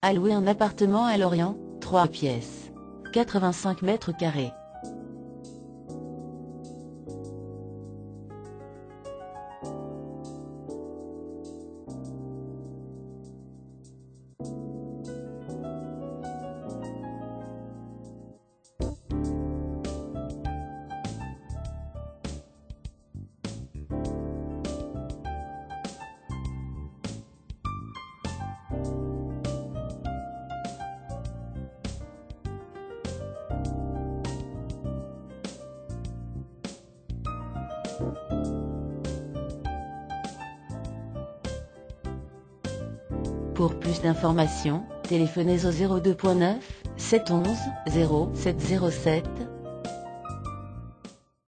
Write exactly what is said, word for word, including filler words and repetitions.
à louer un appartement à Lorient, trois pièces, quatre-vingt-cinq mètres carrés. Pour plus d'informations, téléphonez au zéro deux neuf, sept onze, zéro sept zéro sept.